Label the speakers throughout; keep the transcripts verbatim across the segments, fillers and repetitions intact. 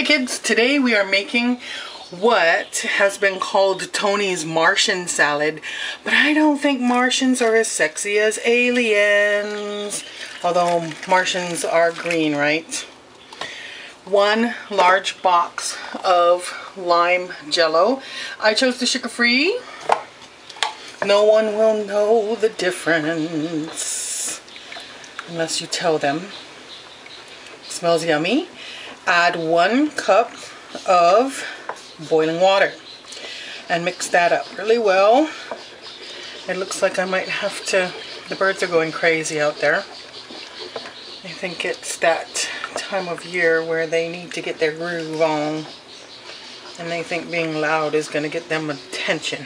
Speaker 1: Hi kids, today we are making what has been called Tony's Martian salad, but I don't think Martians are as sexy as aliens, although Martians are green, right? One large box of lime Jello. I chose the sugar-free. No one will know the difference unless you tell them. Smells yummy. Add one cup of boiling water and mix that up really well. It looks like I might have to, the birds are going crazy out there. I think it's that time of year where they need to get their groove on and they think being loud is going to get them attention.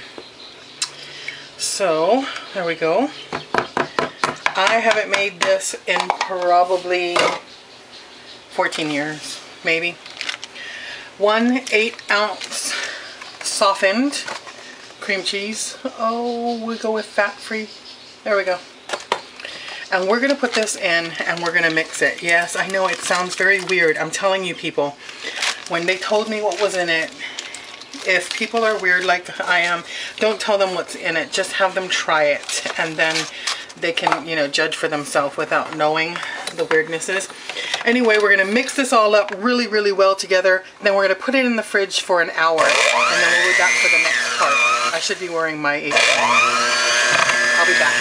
Speaker 1: So there we go. I haven't made this in probably fourteen years, maybe. One eight ounce softened cream cheese. Oh, we go with fat free. There we go. And we're gonna put this in and we're gonna mix it. Yes, I know it sounds very weird. I'm telling you people, when they told me what was in it, if people are weird like I am, don't tell them what's in it. Just have them try it and then they can, you know, judge for themselves without knowing the weirdnesses. Anyway, we're going to mix this all up really, really well together. Then we're going to put it in the fridge for an hour. And then we'll be back for the next part. I should be wearing my apron. I'll be back.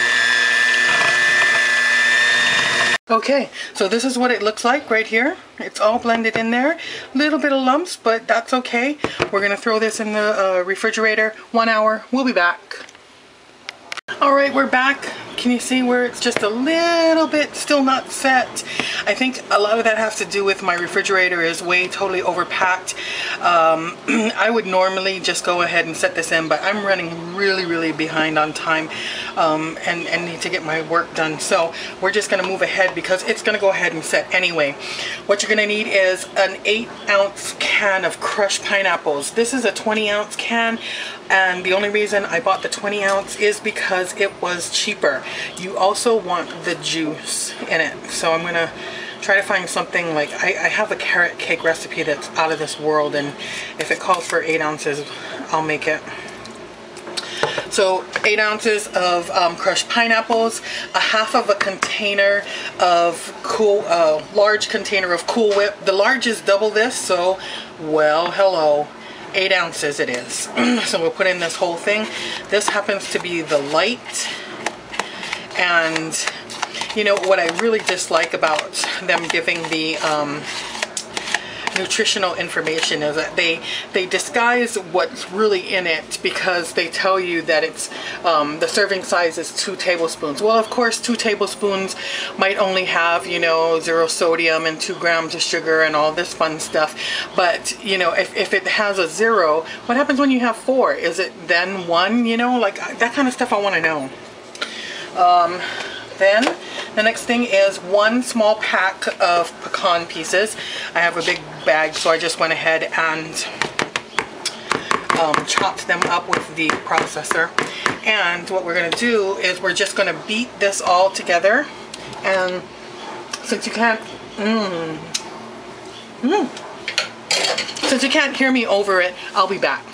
Speaker 1: Okay, so this is what it looks like right here. It's all blended in there. A little bit of lumps, but that's okay. We're going to throw this in the uh, refrigerator. One hour. We'll be back. Alright, we're back. Can you see where it's just a little bit still not set? I think a lot of that has to do with my refrigerator is way totally overpacked. Um, I would normally just go ahead and set this in, but I'm running really, really behind on time um, and, and need to get my work done. So we're just going to move ahead because it's going to go ahead and set anyway. What you're going to need is an eight ounce can of crushed pineapples. This is a twenty ounce can. And the only reason I bought the twenty ounce is because it was cheaper. You also want the juice in it. So I'm gonna try to find something like, I, I have a carrot cake recipe that's out of this world, and if it calls for eight ounces, I'll make it. So eight ounces of um, crushed pineapples, a half of a container of cool, uh, large container of Cool Whip. The large is double this, so well, hello. Eight ounces it is. So we'll put in this whole thing. This happens to be the light. And you know what I really dislike about them giving the um, nutritional information is that they they disguise what's really in it because they tell you that it's um, the serving size is two tablespoons. Well, of course, two tablespoons might only have, you know, zero sodium and two grams of sugar and all this fun stuff. But you know, if, if it has a zero, what happens when you have four? Is it then one? You know, like that kind of stuff I want to know. Um, then the next thing is one small pack of pecan pieces. I have a big bag, so I just went ahead and um, chopped them up with the processor. And what we're going to do is we're just going to beat this all together. And since you can't, mm, mm, since you can't hear me over it, I'll be back.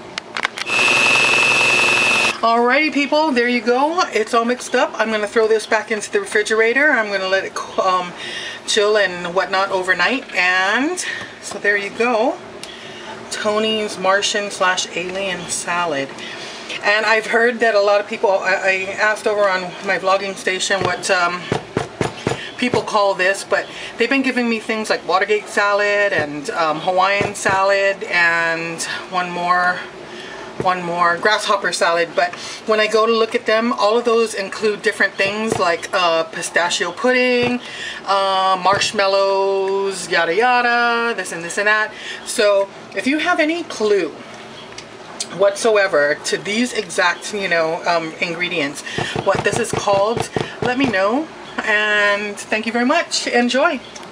Speaker 1: Alrighty people, there you go. It's all mixed up. I'm going to throw this back into the refrigerator. I'm going to let it um, chill and whatnot overnight. And so there you go. Tony's Martian slash alien salad. And I've heard that a lot of people, I, I asked over on my vlogging station what um, people call this, but they've been giving me things like Watergate salad and um, Hawaiian salad and one more one more Grasshopper salad. But when I go to look at them, all of those include different things like uh, pistachio pudding, uh, marshmallows, yada yada, this and this and that. So if you have any clue whatsoever to these exact, you know, um, ingredients, what this is called, let me know. And thank you very much. Enjoy.